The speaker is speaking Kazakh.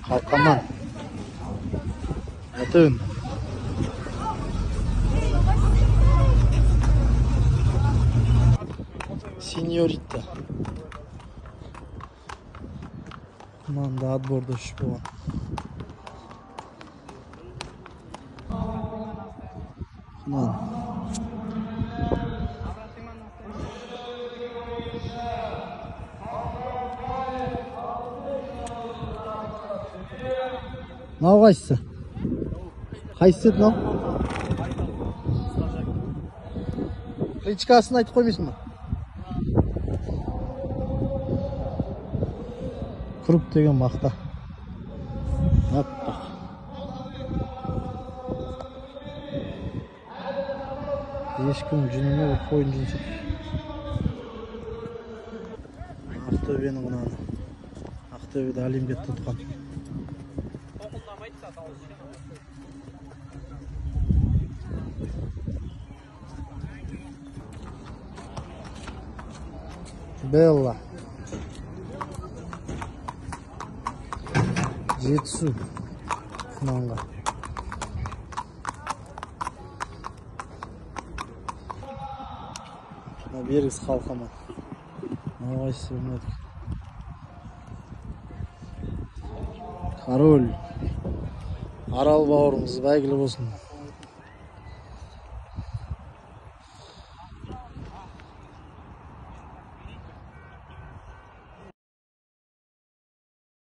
Kalkaman. Atın. Signorita. Команда отборда шпион. Мынау қайсысы? Қайсысы еді мынау? Кличкасын айтып қоймайсың ба? Круп деген мақта. Аппақ. Ешкім жүніне бір қойын жүнсіп. Ақтөбенің мынаны. Ақтөбеде Олимпиада тұтқан. Белла. Жетісу. Құнанға. Бергіз қалқаман. Мағайсы білмедік. Король. Арал бауырымыз бәйгілі болсын.